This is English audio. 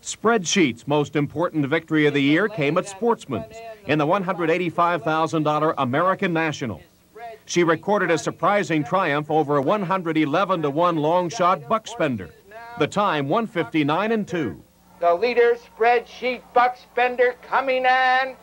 Spreadsheet's most important victory of the year came at Sportsmans in the $185,000 American National. She recorded a surprising triumph over a 111-to-1 long shot buck spender. The time 1:59 and 2. The leader, Spreadsheet buck spender, coming on